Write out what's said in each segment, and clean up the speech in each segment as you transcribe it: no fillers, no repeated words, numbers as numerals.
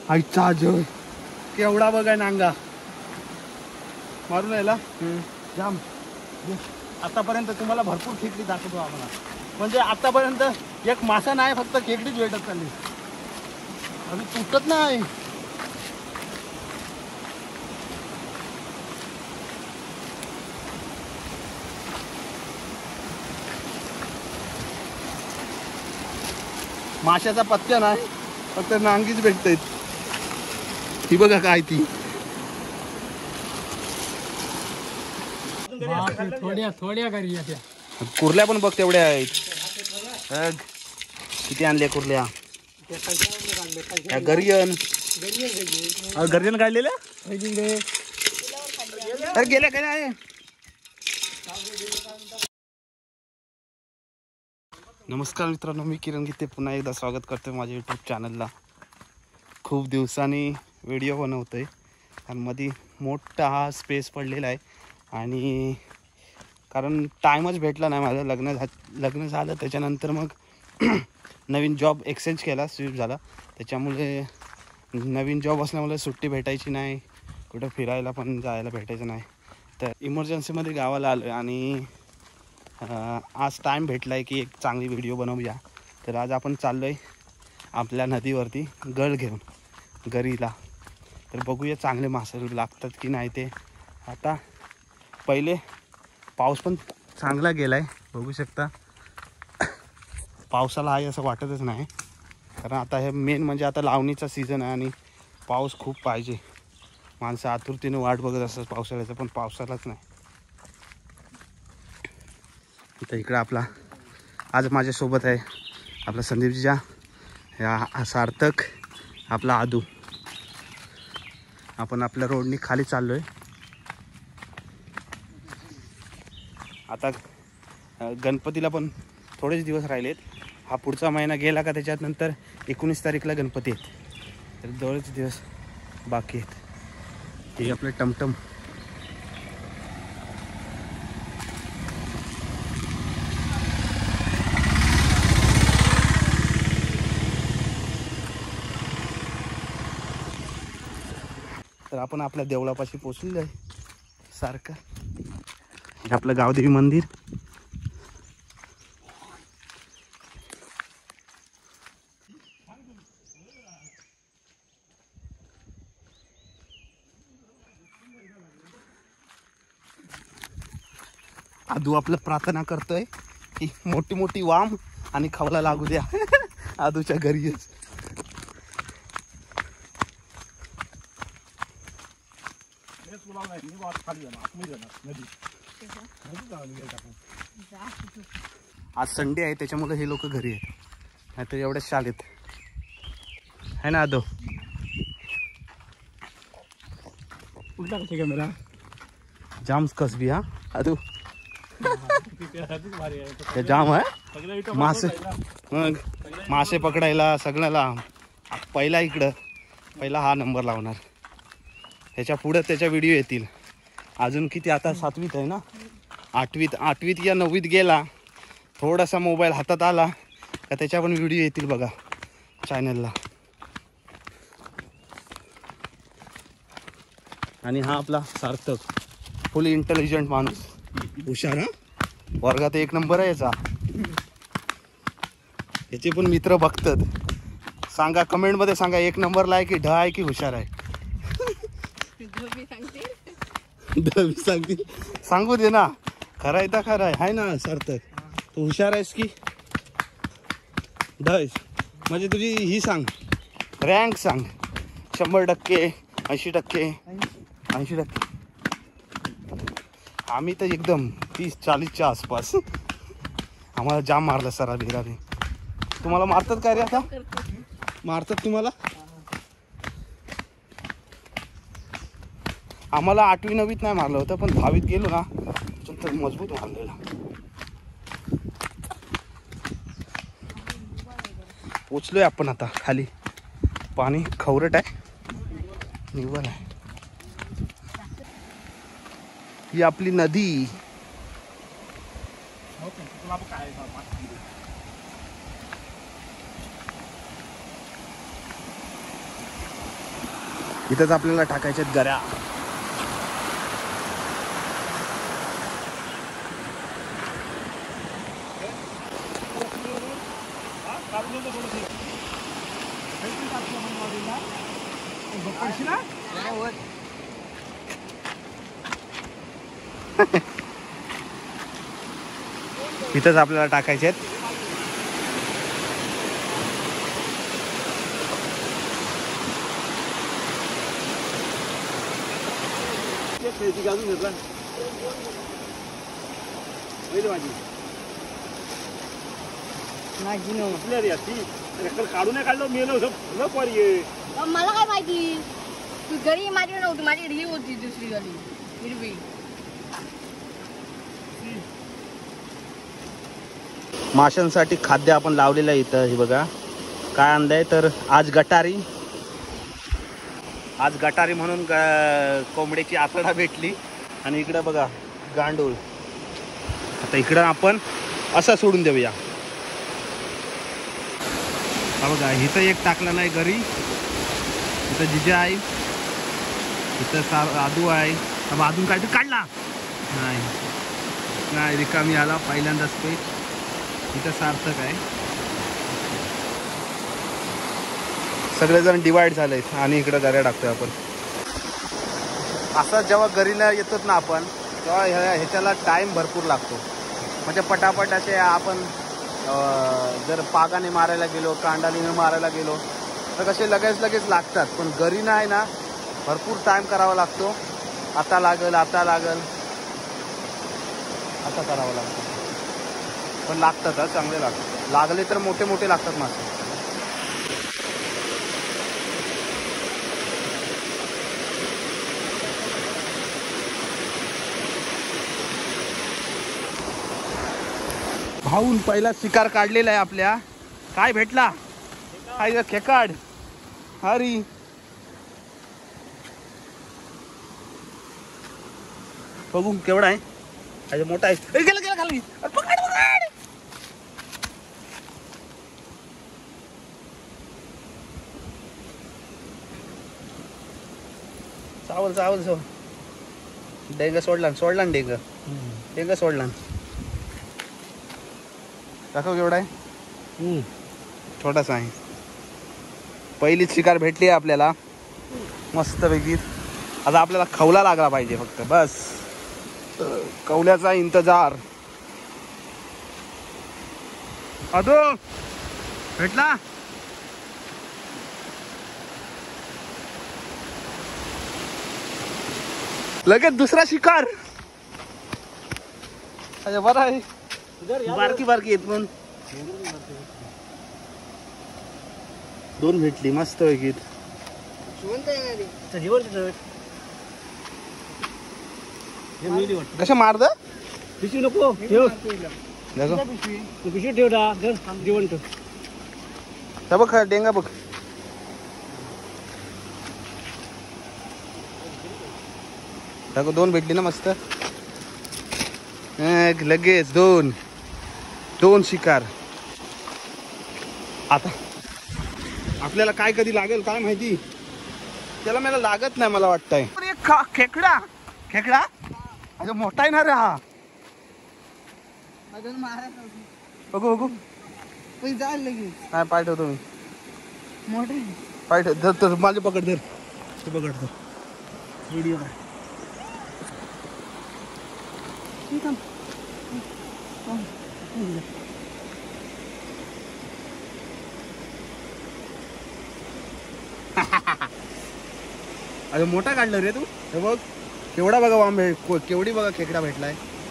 आईचा जय केवढा बघाय नांगा मारून यायला जाम. आतापर्यंत तुम्हाला भरपूर खेकडी दाखवतो आम्हाला. म्हणजे आतापर्यंत एक मासा नाही, फक्त खेकडीच भेटत चालली. अजून तुटत नाही. माशाचा पत्त्या नाही, फक्त नांगीच भेटत. ही बघा काय ती. थोड्या घरी कुर्ल्या पण बघ तेवढ्या आहेत. किती आणल्या कुर्ल्या. गरियन गरियन काढलेल्या गेल्या काय आहे. नमस्कार मित्रांनो, मी किरण गीते पुन्हा एकदा स्वागत करतोय माझ्या यूट्यूब चॅनलला. खूप दिवसांनी व्हिडिओ बनवतोय आणि मध्ये मोठा हा स्पेस पडलेला आहे. आणि कारण टाईमच भेटला नाही माझं. लग्न झालं त्याच्यानंतर मग नवीन जॉब एक्सचेंज केला, स्विफ्ट झाला. त्याच्यामुळे नवीन जॉब असल्यामुळे सुट्टी भेटायची नाही, कुठं फिरायला पण जायला भेटायचं नाही. तर इमर्जन्सीमध्ये गावाला आलो आहे आणि आज टाईम भेटला आहे की एक चांगली व्हिडिओ बनवूया. तर आज आपण चाललो आहे आपल्या नदीवरती गळ घेऊन गरीला. तर बघूया चांगले मासे लागतात की नाही ते. आता पहिले पाऊस पण चांगला गेला आहे, बघू शकता. पावसाला आहे असं वाटतच नाही, कारण आता हे मेन म्हणजे आता लावणीचा सीझन आहे आणि पाऊस खूप पाहिजे. माणसं आतुरतेने वाट बघत असतात पावसाळ्याचं, पण पावसालाच नाही. तर इकडं आपला आज माझ्यासोबत आहे आपला संदीपजीचा, हा सार्थक, आपला आदू. आपण आपल्या रोडनी खाली चाललो आहे. आता गणपतीला पण थोडेच दिवस राहिलेत. हा पुढचा महिना गेला का त्याच्यात नंतर 19 तारीखला गणपती आहेत. तर दोनच दिवस बाकी आहेत. हे आपलं टमटम. तर आपण आपल्या देवळापाशी पोचलेलो आहे सारखं. हे आपलं गावदेवी मंदिर. आदू आपलं प्रार्थना करतोय की मोठी मोठी वाम आणि खावला लागू द्या आदूच्या घरीच. आज संडे आहे त्याच्यामुळे हे लोक घरी आहेत, नाही तर एवढ्या शाळेत है ना. आदो उलटा कसे कॅमेरा जाम कसबी. हा आदू जाम आहे मासे. मग मासे पकडायला सगळ्याला पहिला हा नंबर लावणार. ह्याच्या पुढे त्याच्या व्हिडिओ येतील. अजून किती आता 7वीत आहे ना, 8वीत या 9वीत गेला, थोडासा मोबाईल हातात आला का त्याच्या पण व्हिडिओ येतील बघा चॅनलला. आणि हा आपला सार्थक, फुल इंटेलिजंट माणूस, हुशार. हा वर्गात 1 नंबर आहे याचा. याचे पण मित्र बघतात. सांगा कमेंटमध्ये, सांगा 1 नंबरला आहे की ढ आहे की हुशार आहे. सांगतील, सांगू दे ना. खरं आहे तर खरं आहे ना सार्थक. तू हुशार आहेस की ढ आहेस? म्हणजे तुझी ही सांग, रँक सांग. 100%, 80%, 80%. आम्ही तर एकदम 30-40च्या आसपास. आम्हाला जाम मारलं सरा बिराने. तुम्हाला मारतात काय रे? आता मारतात तुम्हाला? आम्हाला 8वी 9वीत नाही मारलं होतं, पण 10वीत गेलो ना तर मजबूत मारलेला. पोचलोय आपण आता खाली. पाणी खवरट आहे, निव्वळ आहे. ही आपली नदी. इथंच आपल्याला टाकायच्यात गऱ्या. इथंच आपल्याला टाकायचे आहेत. काढू नाही काढलं मेलो मला काय माहिती तू घरी माझी नव्हती माझी हिरवी होती दुसरी घरी हिरवी. माशांसाठी खाद्य आपण लावलेलं आहे इथं. हे बघा काय आणलंय तर आज गटारी म्हणून कोंबड्याची आकडा भेटली. आणि इकडं बघा गांडूळ. आता इकडं आपण असं सोडून देऊया. हा बघा इथं एक टाकला नाही घरी. इथं जिजा आहे, इथं आदू आहे. अजून काय तू काढला नाही रिकामी आला पहिल्यांदाच पेट. इथं सार्थक आहे. सगळेजण डिवाइड झाले आणि इकडं गऱ्या टाकतोय आपण. असं जेव्हा गरीला येतात ना आपण तेव्हा ह्याच्याला टाईम भरपूर लागतो. म्हणजे पटापट असे आपण जर पागाने मारायला गेलो कांडालीने मारायला गेलो तर कसे लगेच लागतात. पण गरी नाही ना भरपूर टाईम करावा लागतो. आता लागल आता करावं लागतं. पण लागतात चांगले लागतात. लागले तर मोठे मोठे लागतात मासे. भाऊन पहिला शिकार काढलेला आहे आपल्या. काय भेटला? काय खेकाड. हरी बघू केवढा आहे. अरे मोठा आहे. गेला खाली. पकड चावल डेंग सोडला डेंग सोडला. दाखव केवढा आहे. छोटासा आहे. पहिलीच शिकार भेटली आहे आपल्याला मस्त पैकी. आता आपल्याला खवला लागला पाहिजे फक्त बस. कवल्याचा इंतजार. अदो भेटला. लगेच दुसरा शिकार. अरे बरं आहे. बारकी येत म्हणून 2 भेटली मस्त पैकी. कशा मारद पिशवी नको ठेव. देखो पिशवी ठेव ना जिवंत. बघ डेंगा बघ. दाखव 2 भेटली ना मस्त. लगेच 2 शिकार. आता आपल्याला काय कधी लागेल काय माहिती. त्याला मला लागत नाही मला वाटतंय. खेकडा अरे मोठा आहे ना रे हा. बघू काय पाय ठेवतो मी. मोठे पाय धर माझे पकड धर. तू पकड धर. व्हिडिओ काय अरे मोठा काढलं रे तू. हे बघ केवढा बघा वांबे केवढी बघा खेकडा भेटलाय.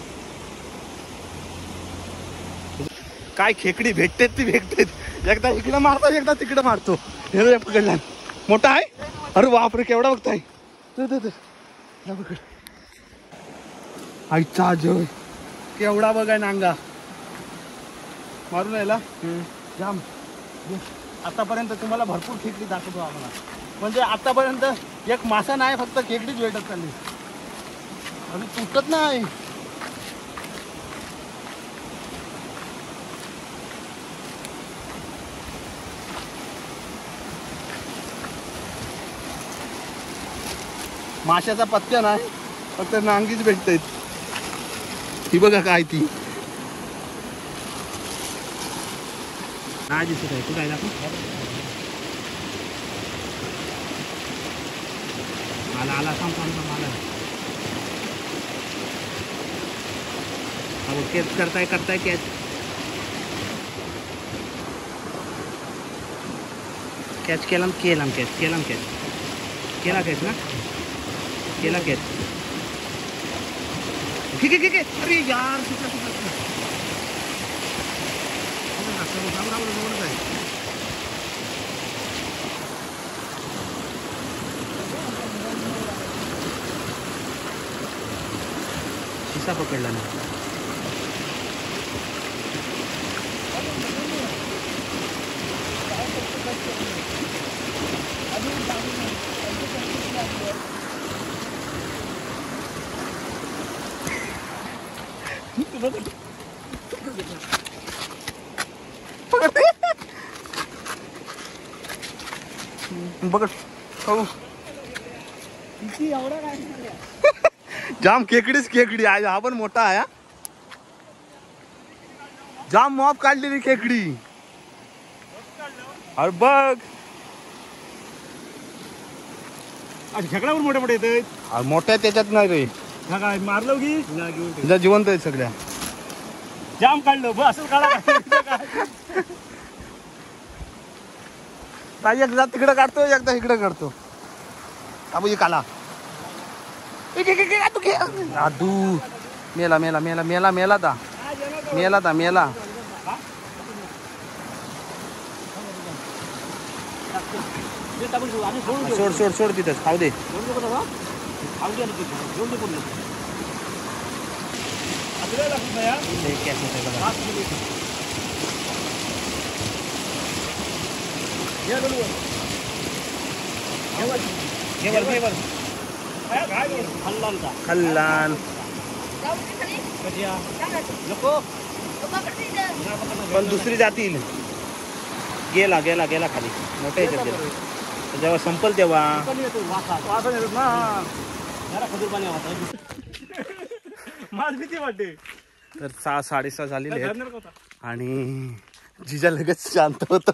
काय खेकडी भेटतेत ती भेटतेत. एकदा इकडं मारतो एकदा तिकडं मारतो. हे पकडला मोठा आहे. अरे बापरे केवढा बघताय. पकड आईचा जय केवढा बघाय नांगा. मारून यायला जाम. आतापर्यंत तुम्हाला भरपूर खेकडी दाखवतो आम्हाला. म्हणजे आतापर्यंत एक मासा नाही फक्त खेकडीच भेटत चालली. अजून तुटत नाही. माशाचा पत्त्या नाही, फक्त नांगीच भेटतायत. ही बघा काय ती नाही दिसत आहे. कुठं आहे दाखव. आला आला थांब थांब थांब आला. अहो कॅच करताय कॅच. कॅच केला ना कॅच ना केला कॅच. ठीक आहे. अरे यार सुटला. शिसा पकडला ना. बघ हो जाम खेकडी आहे. हा पण मोठा आहे. जाम मॉप काढलेली खेकडी. अरे बघ खेकडा पण मोठे मोठे येतात. मोठ्या त्याच्यात नाही रे. हा काय मारलो की तुझ्या जिवंत आहेत सगळ्या. जाम काढलं बस असं काढा. एकदा तिकडे काढतो एकदा इकडे काढतो. अबू काला दादू मेला सोड तिथंच खाऊ दे. खल्लान पण दुसरी जातील. गेला खाली. मोठ्या ह्याच्यात गेला. जेव्हा संपल तेव्हा भीती वाटते. तर 6:30 झालेले आहेत आणि जिजा लगेच शांत होतो.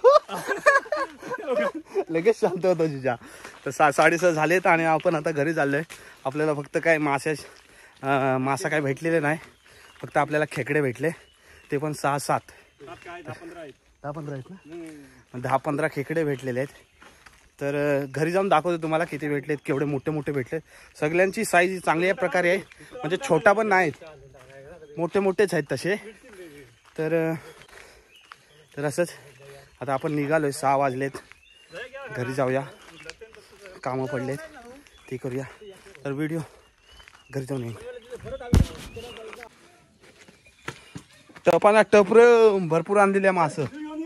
जिजा. तर 6:30 झालेत आणि आपण आता घरी चाललोय. आपल्याला फक्त काय मासा काय भेटलेले नाही. फक्त आपल्याला खेकडे भेटले, ते पण 6-7 10-15 आहेत ना. 10-15 खेकडे भेटलेले आहेत. तर घरी जाऊन दाखवतो तुम्हाला किती भेटलेत, केवढे मोठे भेटलेत. सगळ्यांची साईज चांगल्या प्रकारे आहे, म्हणजे छोटा पण नाहीत, मोठेच आहेत तसे. तर असंच आता आपण निघालोय. 6 वाजलेत. घरी जाऊया, कामं पडलेत ते करूया. तर व्हिडिओ घरी जाऊन येईल. टपर भरपूर आणलेल्या मास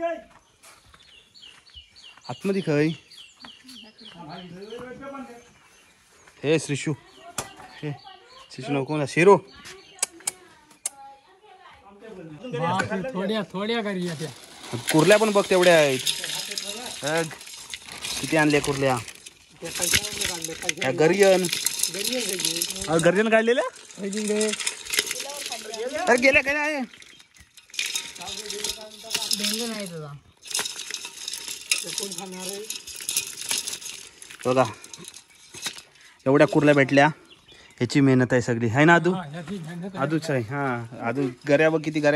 आतमध्ये खय. हे श्रीशू नको शिरो थोड्या घरी कुर्ल्या पण बघ तेवढ्या आहेत. किती आणले कुर्ल्या. गरियन काढलेल्या गेल्या काय आहे. बघा एवढ्या कुर्ल्या भेटल्या. ह्याची मेहनत आहे सगळी, आहे ना आदू. आदूच आहे. हा आदू गऱ्या बघ किती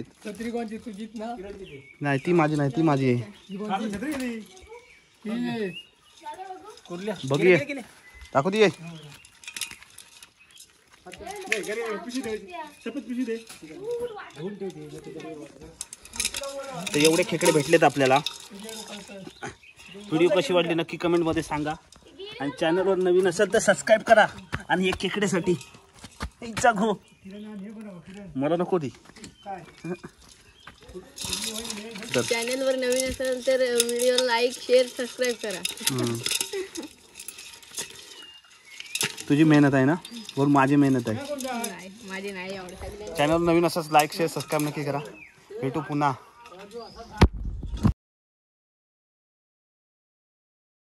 नाही. ती माझी नाही, ती माझी आहे. बघ ये दाखव ती. तर एवढे खेकडे भेटलेत आपल्याला. व्हिडिओ कशी वाटली नक्की कमेंट मध्ये सांगा. आणि चॅनलवर नवीन असेल तर सबस्क्राईब करा. आणि एक खेकड्यासाठी इच्छा घो मला नको ती. चॅनलवर नवीन असेल तर व्हिडिओ लाईक शेअर सबस्क्राईब करा. तुझी मेहनत आहे ना, वर माझी मेहनत आहे. माझी नाही आवडत. चॅनल नवीन असंच लाईक शेअर सबस्क्राईब नक्की करा. भेटू पुन्हा.